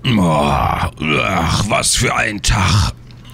Ach, was für ein Tag.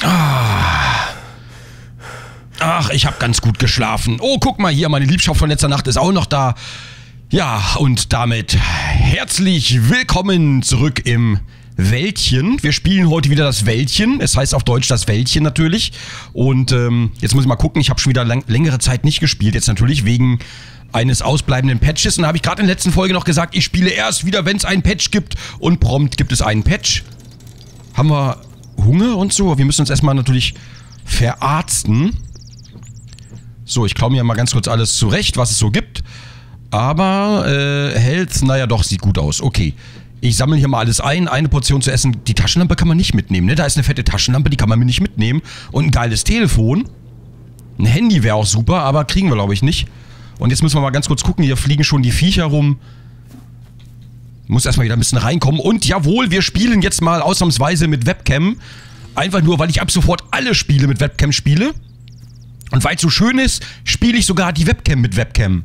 Ach, ich habe ganz gut geschlafen. Oh, guck mal hier, meine Liebschaft von letzter Nacht ist auch noch da. Ja, und damit herzlich willkommen zurück im Wäldchen. Wir spielen heute wieder das Wäldchen. Es heißt auf Deutsch das Wäldchen natürlich. Und jetzt muss ich mal gucken, ich habe schon wieder längere Zeit nicht gespielt. Jetzt natürlich wegen eines ausbleibenden Patches. Und da habe ich gerade in der letzten Folge noch gesagt, ich spiele erst wieder, wenn es einen Patch gibt. Und prompt gibt es einen Patch. Haben wir Hunger und so? Wir müssen uns erstmal natürlich verarzten. So, ich klaue mir mal ganz kurz alles zurecht, was es so gibt. Aber Health, naja doch, sieht gut aus. Okay, ich sammle hier mal alles ein. Eine Portion zu essen. Die Taschenlampe kann man nicht mitnehmen, ne? Da ist eine fette Taschenlampe, die kann man mir nicht mitnehmen. Und ein geiles Telefon. Ein Handy wäre auch super, aber kriegen wir, glaube ich, nicht. Und jetzt müssen wir mal ganz kurz gucken. Hier fliegen schon die Viecher rum. Muss erstmal wieder ein bisschen reinkommen. Und jawohl, wir spielen jetzt mal ausnahmsweise mit Webcam. Einfach nur, weil ich ab sofort alle Spiele mit Webcam spiele. Und weil es so schön ist, spiele ich sogar die Webcam mit Webcam.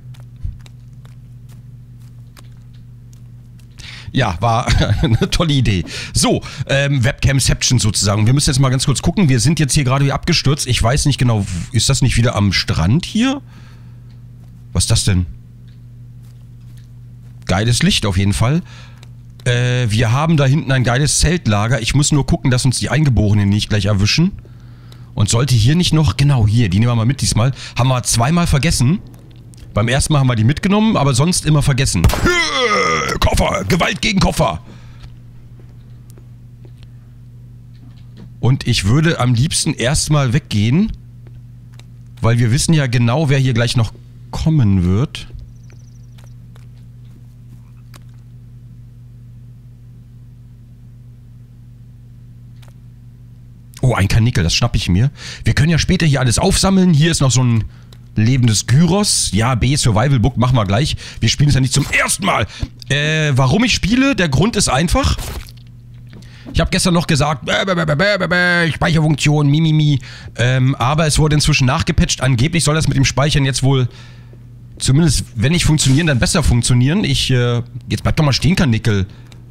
Ja, war eine tolle Idee. So, Webcamception sozusagen. Wir müssen jetzt mal ganz kurz gucken. Wir sind jetzt hier gerade wieder abgestürzt. Ich weiß nicht genau, ist das nicht wieder am Strand hier? Was ist das denn? Geiles Licht auf jeden Fall. Wir haben da hinten ein geiles Zeltlager. Ich muss nur gucken, dass uns die Eingeborenen nicht gleich erwischen. Und sollte hier nicht noch... Genau, hier, die nehmen wir mal mit diesmal. Haben wir zweimal vergessen. Beim ersten Mal haben wir die mitgenommen, aber sonst immer vergessen. Koffer! Gewalt gegen Koffer! Und ich würde am liebsten erstmal weggehen. Weil wir wissen ja genau, wer hier gleich noch kommen wird. Oh, ein Karnickel, das schnapp ich mir. Wir können ja später hier alles aufsammeln. Hier ist noch so ein lebendes Gyros. Ja, B Survival Book machen wir gleich. Wir spielen es ja nicht zum ersten Mal. Warum ich spiele? Der Grund ist einfach. Ich habe gestern noch gesagt, Speicherfunktion, mimimi. Aber es wurde inzwischen nachgepatcht. Angeblich soll das mit dem Speichern jetzt wohl, zumindest wenn nicht funktionieren, dann besser funktionieren. Jetzt bleibt doch mal stehen, Karnickel.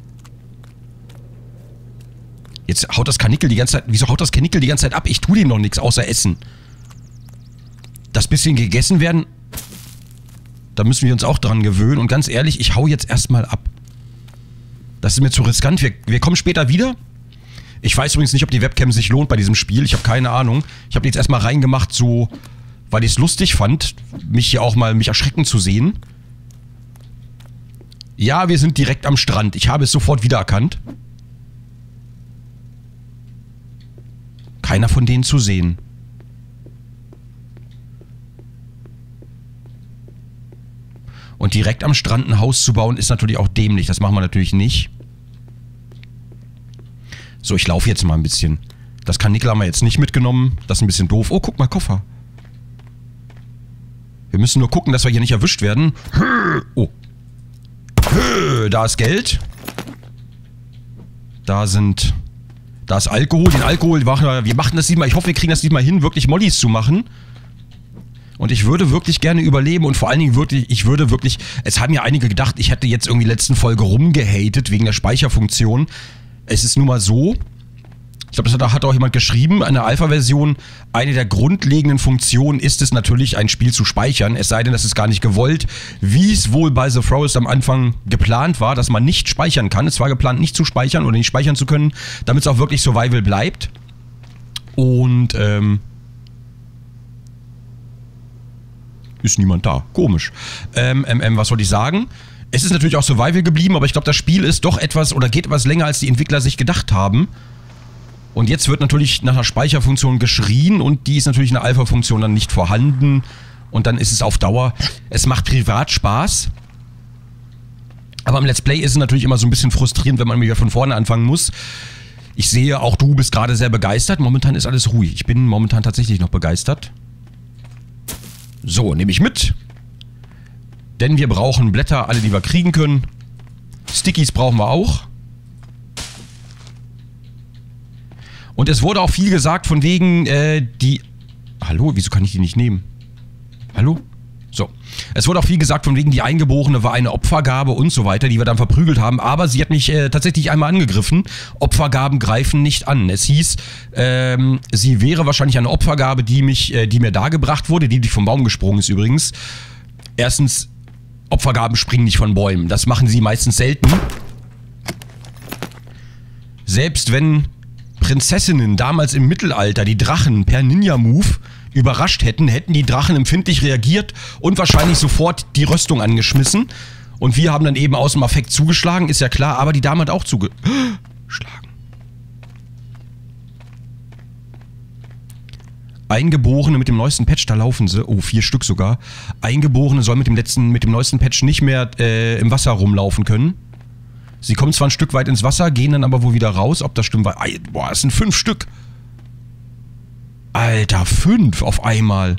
Jetzt haut das Karnickel die ganze Zeit... Wieso haut das Karnickel die ganze Zeit ab? Ich tue dem noch nichts außer essen. Das bisschen gegessen werden... Da müssen wir uns auch dran gewöhnen. Und ganz ehrlich, ich hau jetzt erstmal ab. Das ist mir zu riskant. Wir kommen später wieder. Ich weiß übrigens nicht, ob die Webcam sich lohnt bei diesem Spiel. Ich habe keine Ahnung. Ich habe die jetzt erstmal reingemacht, so... Weil ich es lustig fand, mich hier auch mal erschrecken zu sehen. Ja, wir sind direkt am Strand. Ich habe es sofort wiedererkannt. Keiner von denen zu sehen. Und direkt am Strand ein Haus zu bauen, ist natürlich auch dämlich. Das machen wir natürlich nicht. So, ich laufe jetzt mal ein bisschen. Das Karnickel haben wir jetzt nicht mitgenommen. Das ist ein bisschen doof. Oh, guck mal, Koffer. Wir müssen nur gucken, dass wir hier nicht erwischt werden. Oh. Da ist Geld. Da ist Alkohol. Den Alkohol, wir machen das diesmal. Ich hoffe, wir kriegen das diesmal hin, wirklich Mollys zu machen. Und ich würde wirklich gerne überleben und vor allen Dingen ich würde wirklich, es haben ja einige gedacht, ich hätte jetzt irgendwie letzten Folge rumgehatet wegen der Speicherfunktion. Es ist nun mal so, ich glaube, das hat auch jemand geschrieben, eine Alpha-Version, eine der grundlegenden Funktionen ist es natürlich, ein Spiel zu speichern, es sei denn, das ist gar nicht gewollt, wie es wohl bei The Forest am Anfang geplant war, dass man nicht speichern kann. Es war geplant, nicht zu speichern oder nicht speichern zu können, damit es auch wirklich Survival bleibt. Und, ist niemand da. Komisch. Was wollte ich sagen? Es ist natürlich auch Survival geblieben, aber ich glaube, das Spiel ist doch etwas oder geht etwas länger, als die Entwickler sich gedacht haben. Und jetzt wird natürlich nach einer Speicherfunktion geschrien und die ist natürlich in der Alpha-Funktion dann nicht vorhanden. Und dann ist es auf Dauer, es macht privat Spaß. Aber im Let's Play ist es natürlich immer so ein bisschen frustrierend, wenn man wieder von vorne anfangen muss. Ich sehe, auch du bist gerade sehr begeistert. Momentan ist alles ruhig. Ich bin momentan tatsächlich noch begeistert. So, nehme ich mit. Denn wir brauchen Blätter, alle, die wir kriegen können. Stickies brauchen wir auch. Und es wurde auch viel gesagt von wegen, Hallo, wieso kann ich die nicht nehmen? Hallo? So. Es wurde auch viel gesagt, von wegen die Eingeborene war eine Opfergabe und so weiter, die wir dann verprügelt haben. Aber sie hat mich tatsächlich einmal angegriffen. Opfergaben greifen nicht an. Es hieß, sie wäre wahrscheinlich eine Opfergabe, die mir dargebracht wurde, die vom Baum gesprungen ist übrigens. Erstens, Opfergaben springen nicht von Bäumen. Das machen sie meistens selten. Selbst wenn Prinzessinnen damals im Mittelalter die Drachen per Ninja-Move überrascht hätten, hätten die Drachen empfindlich reagiert und wahrscheinlich sofort die Rüstung angeschmissen. Und wir haben dann eben aus dem Affekt zugeschlagen, ist ja klar, aber die Dame hat auch zugeschlagen. Eingeborene mit dem neuesten Patch, da laufen sie. Oh, 4 Stück sogar. Eingeborene sollen mit dem neuesten Patch nicht mehr im Wasser rumlaufen können. Sie kommen zwar ein Stück weit ins Wasser, gehen dann aber wohl wieder raus. Ob das stimmt, weil... Boah, es sind 5 Stück. Alter, 5 auf einmal.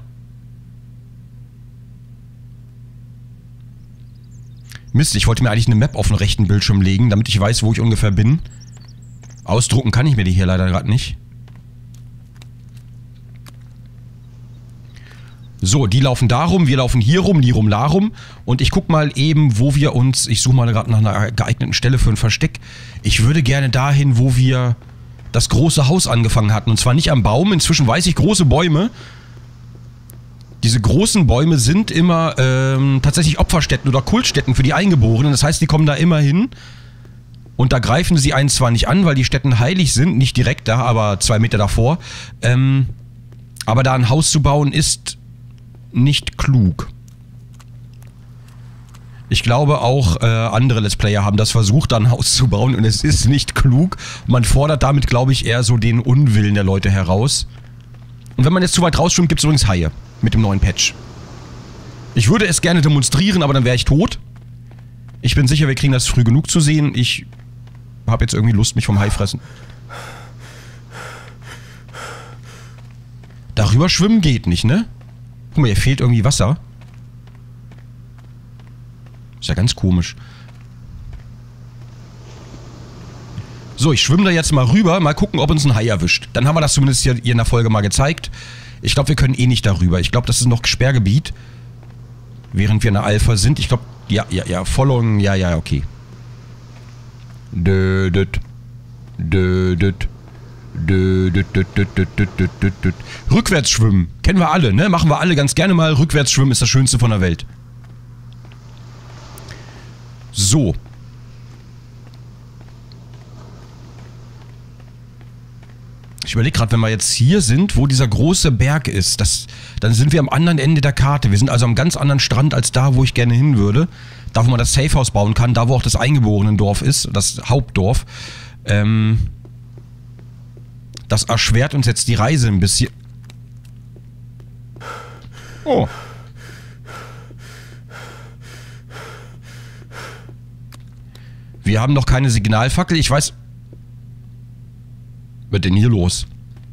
Mist, ich wollte mir eigentlich eine Map auf den rechten Bildschirm legen, damit ich weiß, wo ich ungefähr bin. Ausdrucken kann ich mir die hier leider gerade nicht. So, die laufen da rum, wir laufen hier rum, die rum, da rum. Und ich guck mal eben, wo wir uns... Ich suche mal gerade nach einer geeigneten Stelle für ein Versteck. Ich würde gerne dahin, wo wir das große Haus angefangen hatten. Und zwar nicht am Baum. Inzwischen weiß ich, große Bäume. Diese großen Bäume sind immer tatsächlich Opferstätten oder Kultstätten für die Eingeborenen. Das heißt, die kommen da immer hin. Und da greifen sie einen zwar nicht an, weil die Stätten heilig sind. Nicht direkt da, aber 2 Meter davor. Aber da ein Haus zu bauen ist nicht klug. Ich glaube auch andere Let's Player haben das versucht, da ein Haus zu bauen und es ist nicht klug. Man fordert damit, glaube ich, eher so den Unwillen der Leute heraus. Und wenn man jetzt zu weit rausschwimmt, gibt es übrigens Haie mit dem neuen Patch. Ich würde es gerne demonstrieren, aber dann wäre ich tot. Ich bin sicher, wir kriegen das früh genug zu sehen. Ich habe jetzt irgendwie Lust, mich vom Hai fressen. Darüber schwimmen geht nicht, ne? Guck mal, hier fehlt irgendwie Wasser. Ist ja ganz komisch. So, ich schwimme da jetzt mal rüber. Mal gucken, ob uns ein Hai erwischt. Dann haben wir das zumindest hier in der Folge mal gezeigt. Ich glaube, wir können eh nicht darüber. Ich glaube, das ist noch Sperrgebiet. Während wir in der Alpha sind. Ich glaube, ja, Following, ja, okay. Dödöd. Rückwärts schwimmen. Kennen wir alle, ne? Machen wir alle ganz gerne mal. Rückwärts schwimmen ist das Schönste von der Welt. So. Ich überlege gerade, wenn wir jetzt hier sind, wo dieser große Berg ist, dann sind wir am anderen Ende der Karte. Wir sind also am ganz anderen Strand als da, wo ich gerne hin würde. Da, wo man das Safehouse bauen kann, da, wo auch das Eingeborenendorf ist, das Hauptdorf. Das erschwert uns jetzt die Reise ein bisschen. Oh. Wir haben noch keine Signalfackel. Ich weiß... Was ist denn hier los?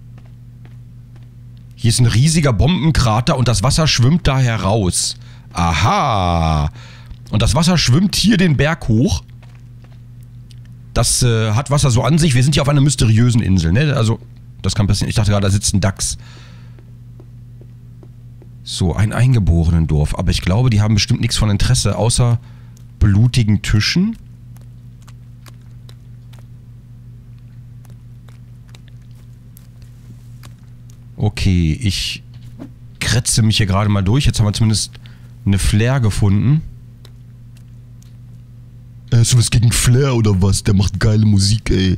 Hier ist ein riesiger Bombenkrater und das Wasser schwimmt da heraus. Aha. Und das Wasser schwimmt hier den Berg hoch. Das hat Wasser so an sich. Wir sind hier auf einer mysteriösen Insel, ne? Also, das kann passieren. Ich dachte gerade, da sitzt ein Dachs. So, ein Eingeborenendorf. Aber ich glaube, die haben bestimmt nichts von Interesse, außer blutigen Tischen. Okay, ich kretze mich hier gerade mal durch. Jetzt haben wir zumindest eine Flair gefunden. Hast du was gegen Flair oder was? Der macht geile Musik, ey.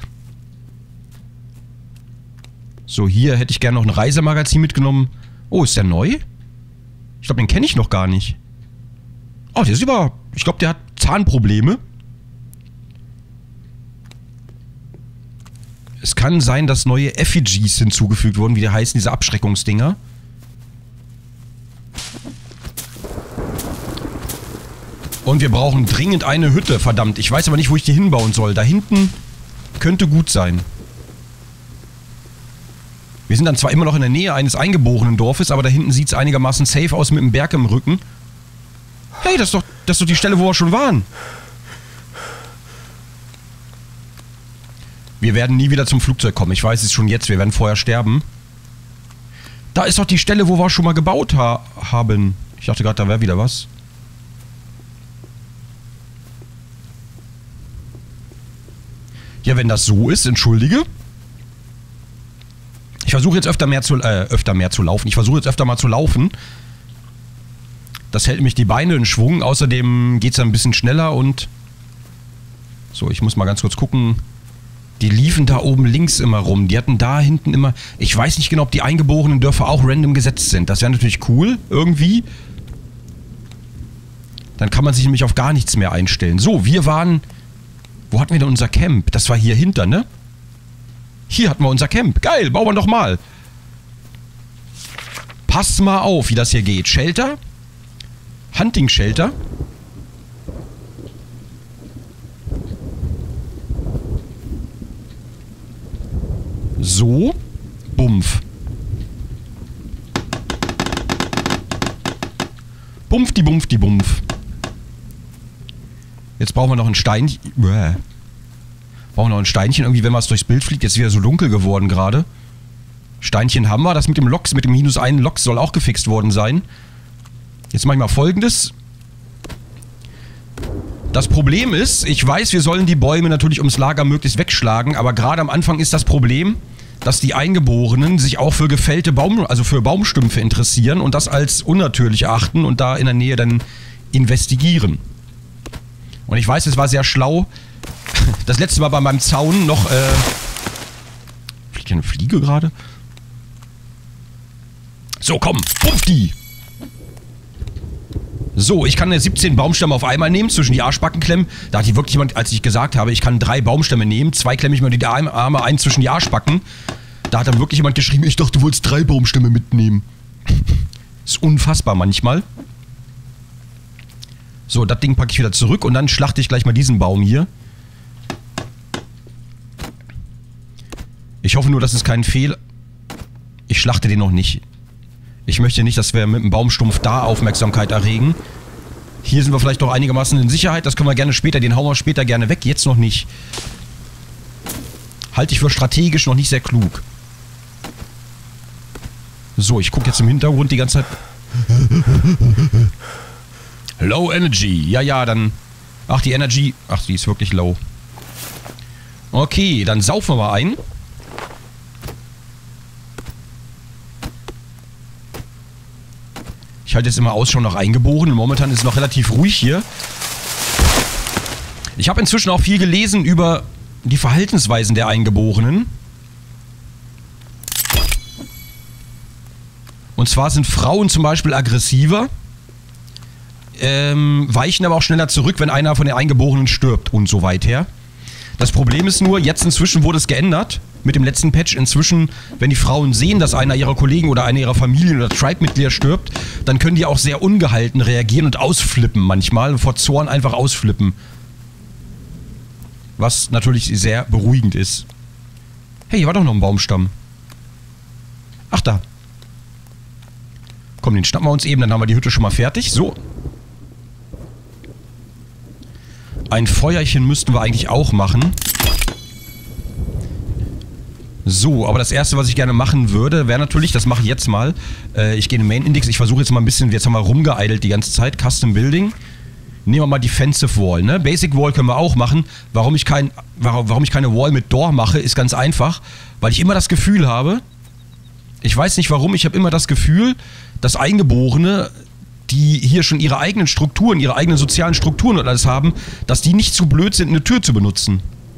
So, hier hätte ich gerne noch ein Reisemagazin mitgenommen. Oh, ist der neu? Ich glaube, den kenne ich noch gar nicht. Oh, der ist über... Ich glaube, der hat Zahnprobleme. Es kann sein, dass neue Effigies hinzugefügt wurden, wie die heißen, diese Abschreckungsdinger. Und wir brauchen dringend eine Hütte, verdammt. Ich weiß aber nicht, wo ich die hinbauen soll. Da hinten könnte gut sein. Wir sind dann zwar immer noch in der Nähe eines eingeborenen Dorfes, aber da hinten sieht es einigermaßen safe aus mit einem Berg im Rücken. Hey, das ist doch die Stelle, wo wir schon waren. Wir werden nie wieder zum Flugzeug kommen. Ich weiß es schon jetzt. Wir werden vorher sterben. Da ist doch die Stelle, wo wir schon mal gebaut haben. Ich dachte gerade, da wäre wieder was. Ja, wenn das so ist, entschuldige. Ich versuche jetzt öfter mehr zu laufen. Ich versuche jetzt öfter mal zu laufen. Das hält mich die Beine in Schwung. Außerdem geht es ein bisschen schneller und... So, ich muss mal ganz kurz gucken. Die liefen da oben links immer rum. Die hatten da hinten immer... Ich weiß nicht genau, ob die eingeborenen Dörfer auch random gesetzt sind. Das wäre natürlich cool, irgendwie. Dann kann man sich nämlich auf gar nichts mehr einstellen. So, wir waren... Wo hatten wir denn unser Camp? Das war hier hinter, ne? Hier hatten wir unser Camp. Geil, bauen wir doch mal. Passt mal auf, wie das hier geht. Shelter. Hunting Shelter. So. Bumpf. Bumpf, die Bumpf, die Bumpf. Jetzt brauchen wir noch ein Steinchen. Brauchen wir noch ein Steinchen. Irgendwie, wenn was durchs Bild fliegt, jetzt ist wieder so dunkel geworden gerade. Steinchen haben wir. Das mit dem Loks, mit dem -1 Loks soll auch gefixt worden sein. Jetzt mache ich mal Folgendes. Das Problem ist, ich weiß, wir sollen die Bäume natürlich ums Lager möglichst wegschlagen, aber gerade am Anfang ist das Problem, dass die Eingeborenen sich auch für gefällte für Baumstümpfe interessieren und das als unnatürlich erachten und da in der Nähe dann investigieren. Und ich weiß, es war sehr schlau. Das letzte Mal bei meinem Zaun noch, fliegt hier eine Fliege gerade? So, komm, pumpf die! So, ich kann 17 Baumstämme auf einmal nehmen, zwischen die Arschbacken klemmen. Da hat die wirklich jemand, als ich gesagt habe, ich kann 3 Baumstämme nehmen, 2 klemme ich mir die Arme ein zwischen die Arschbacken. Da hat dann wirklich jemand geschrieben, ich dachte, du wolltest 3 Baumstämme mitnehmen. Ist unfassbar manchmal. So, das Ding packe ich wieder zurück und dann schlachte ich gleich mal diesen Baum hier. Ich hoffe nur, dass es kein Fehler... Ich schlachte den noch nicht. Ich möchte nicht, dass wir mit dem Baumstumpf da Aufmerksamkeit erregen. Hier sind wir vielleicht doch einigermaßen in Sicherheit. Das können wir gerne später, den hauen wir später gerne weg. Jetzt noch nicht. Halte ich für strategisch noch nicht sehr klug. So, ich gucke jetzt im Hintergrund die ganze Zeit. Low Energy. Ja, ja, dann... Ach, die Energy... Ach, die ist wirklich low. Okay, dann saufen wir mal ein. Ich halte jetzt immer Ausschau nach Eingeborenen. Momentan ist es noch relativ ruhig hier. Ich habe inzwischen auch viel gelesen über die Verhaltensweisen der Eingeborenen. Und zwar sind Frauen zum Beispiel aggressiver, weichen aber auch schneller zurück, wenn einer von den Eingeborenen stirbt und so weiter. Das Problem ist nur, jetzt inzwischen wurde es geändert. Mit dem letzten Patch inzwischen, wenn die Frauen sehen, dass einer ihrer Kollegen oder einer ihrer Familien- oder Tribe-Mitglieder stirbt, dann können die auch sehr ungehalten reagieren und ausflippen manchmal. Vor Zorn einfach ausflippen. Was natürlich sehr beruhigend ist. Hey, hier war doch noch ein Baumstamm. Ach, da. Komm, den schnappen wir uns eben, dann haben wir die Hütte schon mal fertig. So. Ein Feuerchen müssten wir eigentlich auch machen. So, aber das erste, was ich gerne machen würde, wäre natürlich, das mache ich jetzt mal, ich gehe in den Main Index, ich versuche jetzt mal ein bisschen, jetzt haben wir rumgeeidelt die ganze Zeit, Custom Building. Nehmen wir mal Defensive Wall, ne? Basic Wall können wir auch machen. Warum ich keine Wall mit Door mache, ist ganz einfach, weil ich immer das Gefühl habe, ich weiß nicht warum, ich habe immer das Gefühl, dass Eingeborene, die hier schon ihre eigenen Strukturen, ihre eigenen sozialen Strukturen und alles haben, dass die nicht zu blöd sind, eine Tür zu benutzen.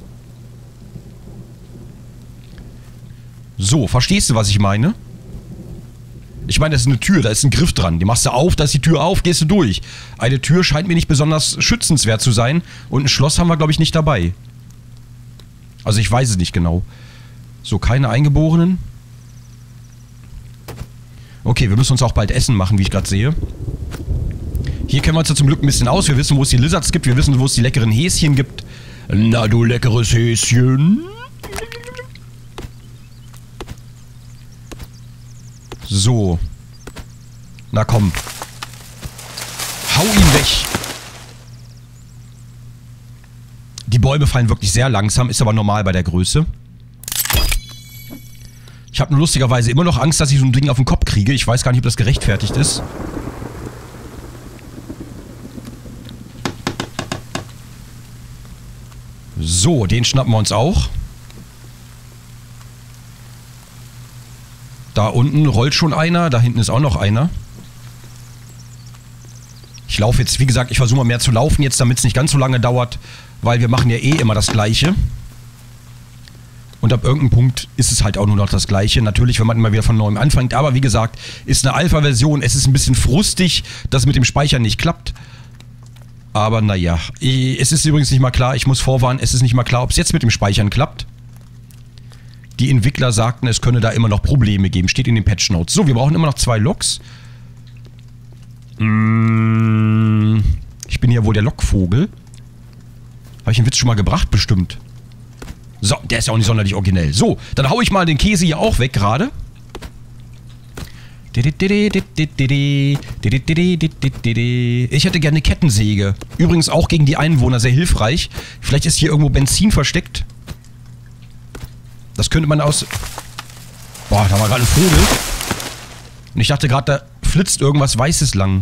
So, verstehst du, was ich meine? Ich meine, das ist eine Tür, da ist ein Griff dran. Die machst du auf, da ist die Tür auf, gehst du durch. Eine Tür scheint mir nicht besonders schützenswert zu sein. Und ein Schloss haben wir, glaube ich, nicht dabei. Also ich weiß es nicht genau. So, keine Eingeborenen. Okay, wir müssen uns auch bald Essen machen, wie ich gerade sehe. Hier kennen wir uns ja zum Glück ein bisschen aus. Wir wissen, wo es die Lizards gibt. Wir wissen, wo es die leckeren Häschen gibt. Na, du leckeres Häschen. So. Na komm. Hau ihn weg. Die Bäume fallen wirklich sehr langsam, ist aber normal bei der Größe. Ich habe nur lustigerweise immer noch Angst, dass ich so ein Ding auf den Kopf kriege. Ich weiß gar nicht, ob das gerechtfertigt ist. So, den schnappen wir uns auch. Da unten rollt schon einer, da hinten ist auch noch einer. Ich laufe jetzt, wie gesagt, ich versuche mal mehr zu laufen jetzt, damit es nicht ganz so lange dauert, weil wir machen ja eh immer das Gleiche. Und ab irgendeinem Punkt ist es halt auch nur noch das Gleiche. Natürlich, wenn man immer wieder von neuem anfängt. Aber wie gesagt, ist eine Alpha-Version. Es ist ein bisschen frustig, dass es mit dem Speichern nicht klappt. Aber naja, es ist übrigens nicht mal klar, ich muss vorwarnen, es ist nicht mal klar, ob es jetzt mit dem Speichern klappt. Die Entwickler sagten, es könne da immer noch Probleme geben. Steht in den Patch Notes. So, wir brauchen immer noch 2 Loks. Ich bin ja wohl der Lokvogel. Habe ich den Witz schon mal gebracht? Bestimmt. So, der ist ja auch nicht sonderlich originell. So, dann hau ich mal den Käse hier auch weg gerade. Ich hätte gerne eine Kettensäge. Übrigens auch gegen die Einwohner sehr hilfreich. Vielleicht ist hier irgendwo Benzin versteckt. Das könnte man aus... Boah, da war gerade ein Vogel. Und ich dachte gerade, da flitzt irgendwas Weißes lang.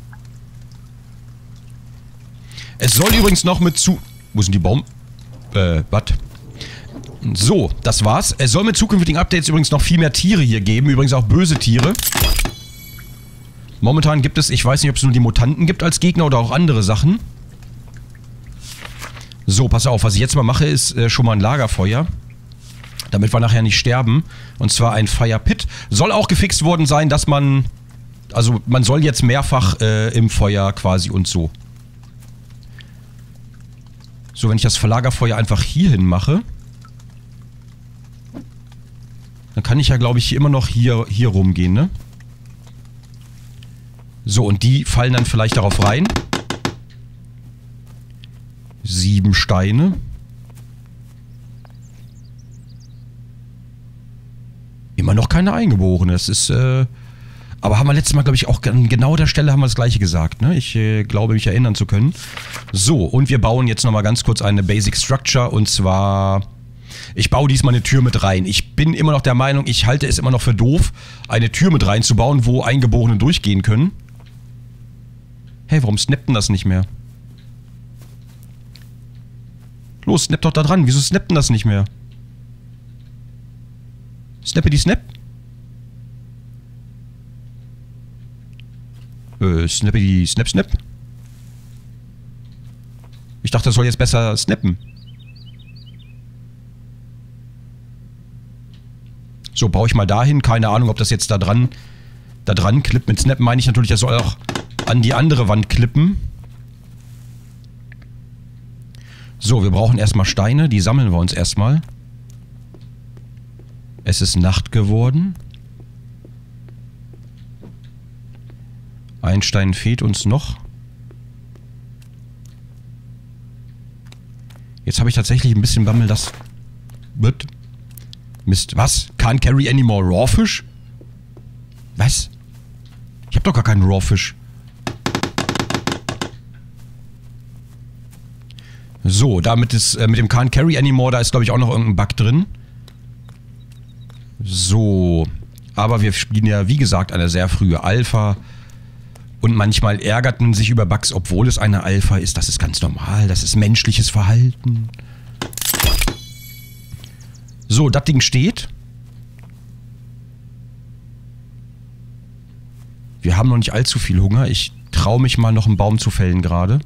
Es soll übrigens noch mit zu... Wo sind die Baum... was? So, das war's. Es soll mit zukünftigen Updates übrigens noch viel mehr Tiere hier geben. Übrigens auch böse Tiere. Momentan gibt es, ich weiß nicht, ob es nur die Mutanten gibt als Gegner oder auch andere Sachen. So, pass auf. Was ich jetzt mal mache, ist schon mal ein Lagerfeuer. Damit wir nachher nicht sterben. Und zwar ein Fire Pit. Soll auch gefixt worden sein, dass man... Also, man soll jetzt mehrfach im Feuer quasi und so. So, wenn ich das Lagerfeuer einfach hierhin mache... Dann kann ich ja, glaube ich, immer noch hier rumgehen, ne? So, und die fallen dann vielleicht darauf rein. 7 Steine. Immer noch keine Eingeborene. Das ist, aber haben wir letztes Mal, glaube ich, auch an genau der Stelle haben wir das Gleiche gesagt, ne? Ich glaube, mich erinnern zu können. So, und wir bauen jetzt nochmal ganz kurz eine Basic Structure, und zwar... Ich baue diesmal eine Tür mit rein. Ich bin immer noch der Meinung, ich halte es immer noch für doof, eine Tür mit reinzubauen, wo Eingeborene durchgehen können. Hey, warum snappt denn das nicht mehr? Los, snap doch da dran. Wieso snappt denn das nicht mehr? Snappe die Snap? Snappe die Snap? Ich dachte, das soll jetzt besser snappen. So, baue ich mal dahin. Keine Ahnung, ob das jetzt da dran klippt. Mit Snappen meine ich natürlich, das soll auch an die andere Wand klippen. So, wir brauchen erstmal Steine. Die sammeln wir uns erstmal. Es ist Nacht geworden. Ein Stein fehlt uns noch. Jetzt habe ich tatsächlich ein bisschen Bammel, das wird... Mist, was? Can't carry any more raw fish? Was? Ich hab doch gar keinen raw fish. So, damit ist, mit dem Can't carry anymore, da ist, glaube ich, auch noch irgendein Bug drin. So. Aber wir spielen ja, wie gesagt, eine sehr frühe Alpha. Und manchmal ärgert man sich über Bugs, obwohl es eine Alpha ist. Das ist ganz normal. Das ist menschliches Verhalten. So, das Ding steht. Wir haben noch nicht allzu viel Hunger. Ich traue mich mal noch einen Baum zu fällen gerade.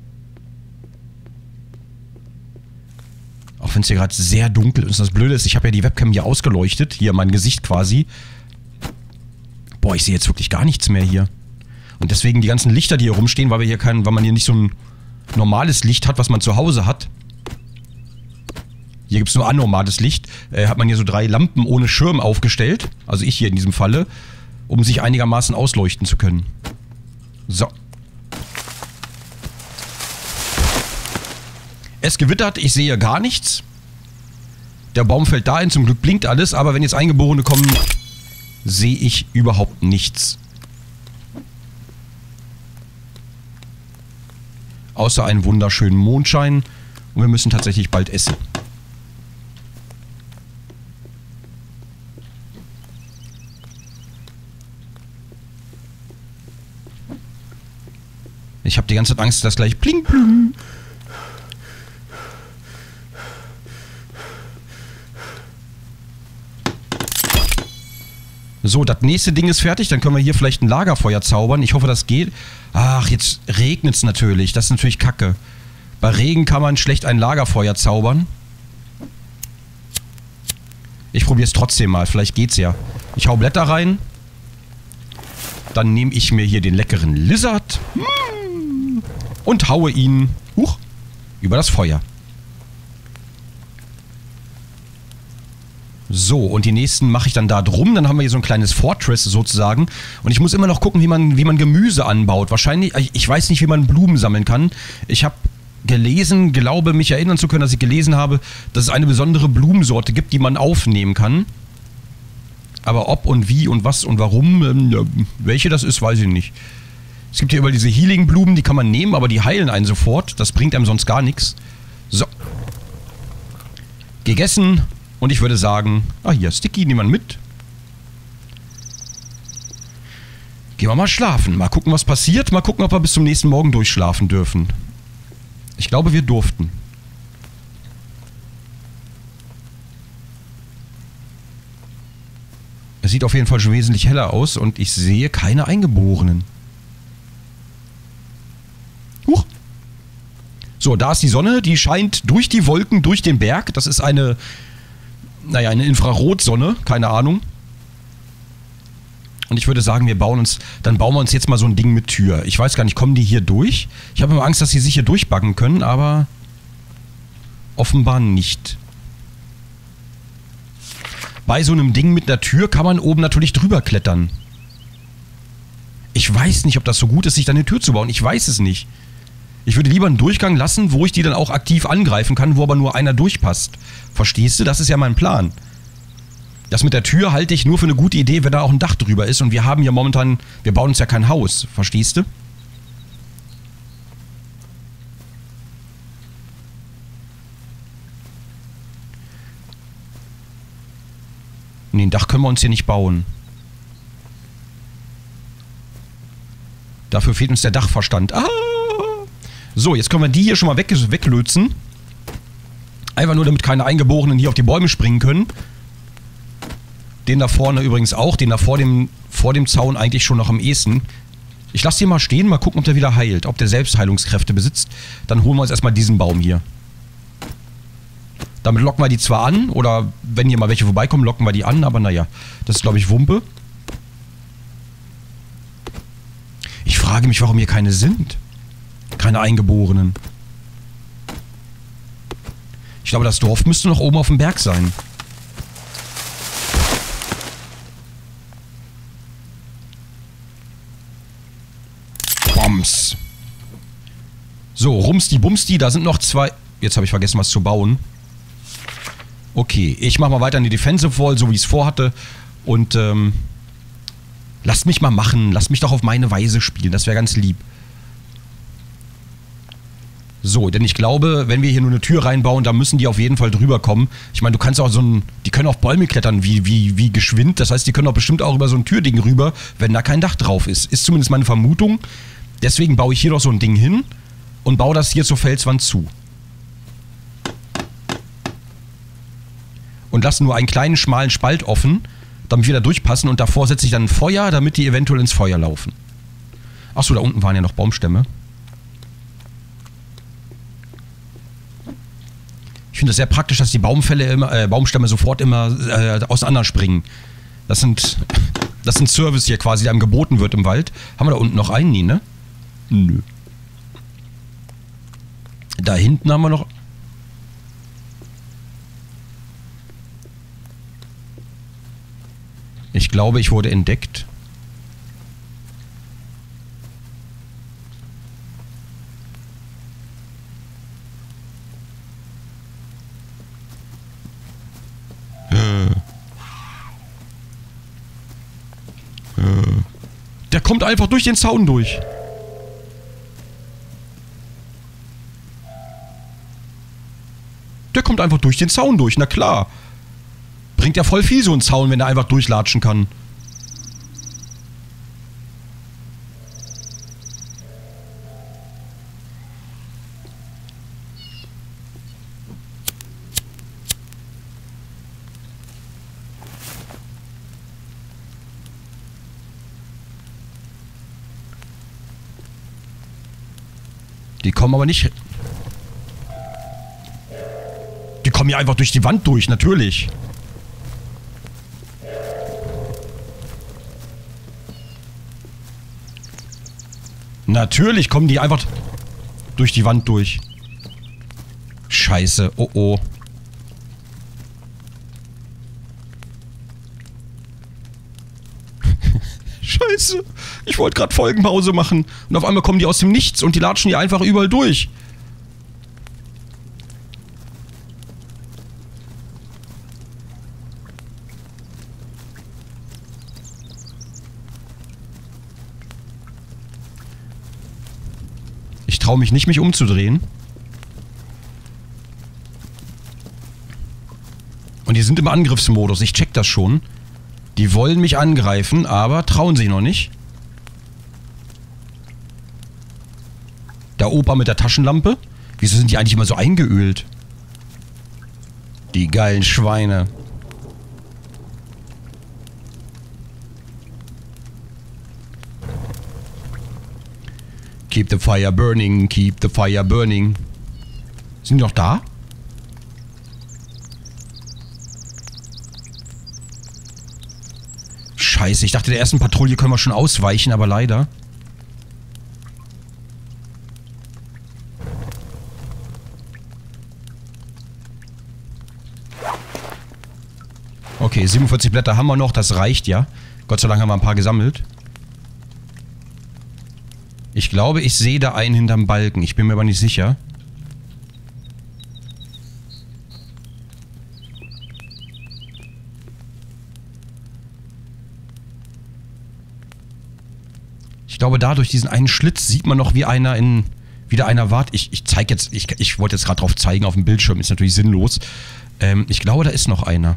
Auch wenn es hier gerade sehr dunkel ist. Das Blöde ist, ich habe ja die Webcam hier ausgeleuchtet. Hier mein Gesicht quasi. Boah, ich sehe jetzt wirklich gar nichts mehr hier. Und deswegen die ganzen Lichter, die hier rumstehen, weil man hier nicht so ein normales Licht hat, was man zu Hause hat. Hier gibt es nur anormales Licht. Hat man hier so 3 Lampen ohne Schirm aufgestellt. Also ich hier in diesem Falle. Um sich einigermaßen ausleuchten zu können. So. Es gewittert, ich sehe gar nichts. Der Baum fällt dahin, zum Glück blinkt alles. Aber wenn jetzt Eingeborene kommen, sehe ich überhaupt nichts. Außer einen wunderschönen Mondschein. Und wir müssen tatsächlich bald essen. Ich habe die ganze Zeit Angst, dass gleich pling pling. So, das nächste Ding ist fertig. Dann können wir hier vielleicht ein Lagerfeuer zaubern. Ich hoffe, das geht. Ach, jetzt regnet es natürlich. Das ist natürlich kacke. Bei Regen kann man schlecht ein Lagerfeuer zaubern. Ich probiere es trotzdem mal. Vielleicht geht's ja. Ich hau Blätter rein. Dann nehme ich mir hier den leckeren Lizard. Und haue ihn über das Feuer. So, und die nächsten mache ich dann da drum. Dann haben wir hier so ein kleines Fortress sozusagen. Und ich muss immer noch gucken, wie man Gemüse anbaut. Wahrscheinlich, ich weiß nicht, wie man Blumen sammeln kann. Ich habe gelesen, glaube mich erinnern zu können, dass ich gelesen habe, dass es eine besondere Blumensorte gibt, die man aufnehmen kann. Aber ob und wie und was und warum, welche das ist, weiß ich nicht. Es gibt hier überall diese Healing-Blumen, die kann man nehmen, aber die heilen einen sofort. Das bringt einem sonst gar nichts. So. Gegessen. Und ich würde sagen, hier, Sticky, nehmen wir mit. Gehen wir mal schlafen. Mal gucken, was passiert. Mal gucken, ob wir bis zum nächsten Morgen durchschlafen dürfen. Ich glaube, wir durften. Es sieht auf jeden Fall schon wesentlich heller aus und ich sehe keine Eingeborenen. Huch. So, da ist die Sonne. Die scheint durch die Wolken, durch den Berg. Das ist eine Infrarotsonne, keine Ahnung. Und ich würde sagen, dann bauen wir uns jetzt mal so ein Ding mit Tür. Ich weiß gar nicht, kommen die hier durch? Ich habe immer Angst, dass sie sich hier durchbacken können, aber offenbar nicht. Bei so einem Ding mit einer Tür kann man oben natürlich drüber klettern. Ich weiß nicht, ob das so gut ist, sich dann eine Tür zu bauen. Ich weiß es nicht. Ich würde lieber einen Durchgang lassen, wo ich die dann auch aktiv angreifen kann, wo aber nur einer durchpasst. Verstehst du? Das ist ja mein Plan. Das mit der Tür halte ich nur für eine gute Idee, wenn da auch ein Dach drüber ist. Und wir haben hier momentan, wir bauen uns ja kein Haus. Verstehst du? Nee, ein Dach können wir uns hier nicht bauen. Dafür fehlt uns der Dachverstand. So, jetzt können wir die hier schon mal weglötzen. Einfach nur, damit keine Eingeborenen hier auf die Bäume springen können. Den da vorne übrigens auch. Den da vor dem Zaun eigentlich schon noch am ehesten. Ich lasse den mal stehen, mal gucken, ob der wieder heilt. Ob der Selbstheilungskräfte besitzt. Dann holen wir uns erstmal diesen Baum hier. Damit locken wir die zwar an. Oder wenn hier mal welche vorbeikommen, locken wir die an. Aber naja, das ist glaube ich Wumpe. Ich frage mich, warum hier keine sind. Keine Eingeborenen. Ich glaube, das Dorf müsste noch oben auf dem Berg sein. Bombs. So, Rumsti Bumsti, da sind noch zwei... Jetzt habe ich vergessen, was zu bauen. Okay, ich mache mal weiter in die Defensive Wall, so wie ich es vorhatte. Und, lasst mich mal machen. Lasst mich doch auf meine Weise spielen. Das wäre ganz lieb. So, denn ich glaube, wenn wir hier nur eine Tür reinbauen, da müssen die auf jeden Fall drüber kommen. Ich meine, du kannst auch die können auf Bäume klettern, wie geschwind. Das heißt, die können auch bestimmt auch über so ein Türding rüber, wenn da kein Dach drauf ist. Ist zumindest meine Vermutung. Deswegen baue ich hier noch so ein Ding hin und baue das hier zur Felswand zu. Und lasse nur einen kleinen, schmalen Spalt offen, damit wir da durchpassen. Und davor setze ich dann ein Feuer, damit die eventuell ins Feuer laufen. Achso, da unten waren ja noch Baumstämme. Ich finde es sehr praktisch, dass die Baumstämme sofort immer auseinanderspringen. Das sind Service hier quasi, der einem geboten wird im Wald. Haben wir da unten noch einen? Nee, ne? Nö. Da hinten haben wir noch... Ich glaube, ich wurde entdeckt. Der kommt einfach durch den Zaun durch. Der kommt einfach durch den Zaun durch, na klar. Bringt ja voll viel so ein Zaun, wenn er einfach durchlatschen kann. Die kommen aber nicht... Die kommen ja einfach durch die Wand durch, natürlich. Natürlich kommen die einfach durch die Wand durch. Scheiße, oh oh. Scheiße. Ich wollte gerade Folgenpause machen. Und auf einmal kommen die aus dem Nichts und die latschen hier einfach überall durch. Ich traue mich nicht, mich umzudrehen. Und die sind im Angriffsmodus. Ich check das schon. Die wollen mich angreifen, aber trauen sich noch nicht. Der Opa mit der Taschenlampe. Wieso sind die eigentlich immer so eingeölt? Die geilen Schweine. Keep the fire burning, keep the fire burning. Sind die noch da? Scheiße, ich dachte, der ersten Patrouille können wir schon ausweichen, aber leider. Okay, 47 Blätter haben wir noch, das reicht ja. Gott sei Dank haben wir ein paar gesammelt. Ich glaube, ich sehe da einen hinterm Balken. Ich bin mir aber nicht sicher. Ich glaube, da durch diesen einen Schlitz sieht man noch, wie einer wieder einer wart. Ich zeige jetzt, ich wollte jetzt gerade drauf zeigen auf dem Bildschirm, ist natürlich sinnlos. Ich glaube, da ist noch einer.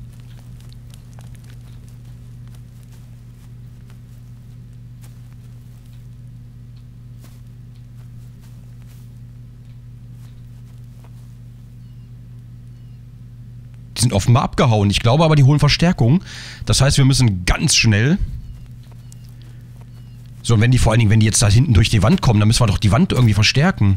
Die sind offenbar abgehauen. Ich glaube aber, die holen Verstärkung. Das heißt, wir müssen ganz schnell... So, und wenn die vor allen Dingen, wenn die jetzt da hinten durch die Wand kommen, dann müssen wir doch die Wand irgendwie verstärken.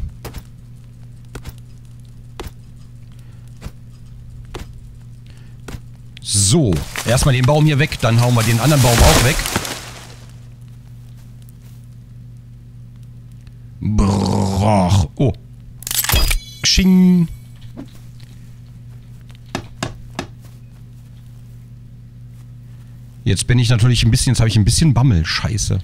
So, erstmal den Baum hier weg, dann hauen wir den anderen Baum auch weg. Brrrr. Oh. Sching. Jetzt bin ich natürlich ein bisschen, jetzt habe ich ein bisschen Bammel. Scheiße.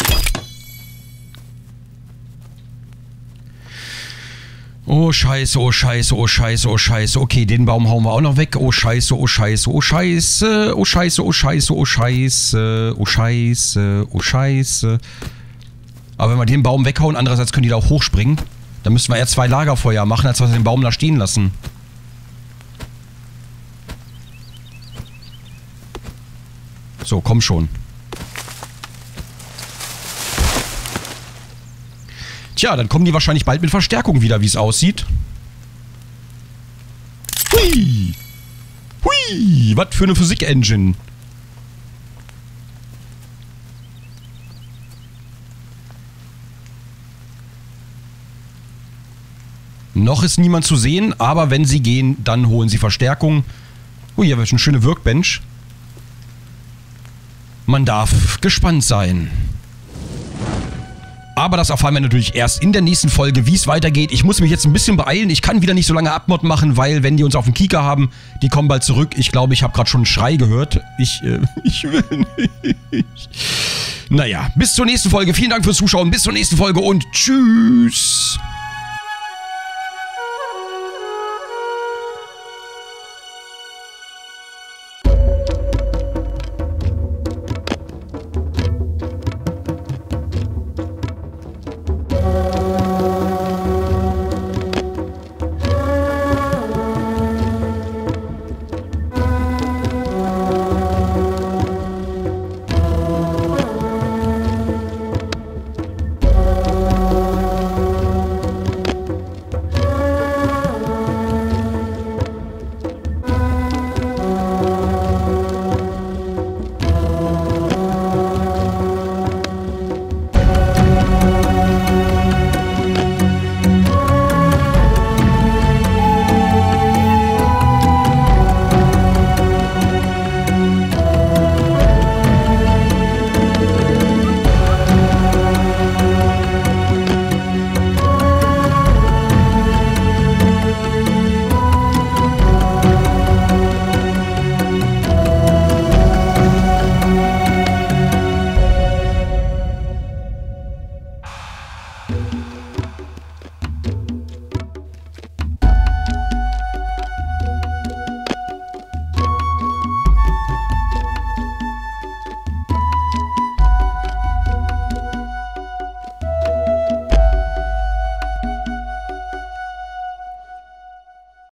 Oh Scheiße, oh Scheiße, oh Scheiße, oh Scheiße. Okay, den Baum hauen wir auch noch weg. Oh Scheiße, oh Scheiße, oh Scheiße. Oh Scheiße, oh Scheiße, oh Scheiße. Oh Scheiße, oh Scheiße. Aber wenn wir den Baum weghauen, andererseits können die da auch hochspringen. Dann müssten wir eher 2 Lagerfeuer machen, als wir den Baum da stehen lassen. So, komm schon. Tja, dann kommen die wahrscheinlich bald mit Verstärkung wieder, wie es aussieht. Hui! Hui! Was für eine Physik-Engine. Noch ist niemand zu sehen, aber wenn sie gehen, dann holen sie Verstärkung. Ui, hier wird eine schöne Workbench. Man darf gespannt sein. Aber das erfahren wir natürlich erst in der nächsten Folge, wie es weitergeht. Ich muss mich jetzt ein bisschen beeilen. Ich kann wieder nicht so lange Abmod machen, weil wenn die uns auf dem Kieker haben, die kommen bald zurück. Ich glaube, ich habe gerade schon einen Schrei gehört. Ich will nicht. Naja, bis zur nächsten Folge. Vielen Dank fürs Zuschauen. Bis zur nächsten Folge und tschüss.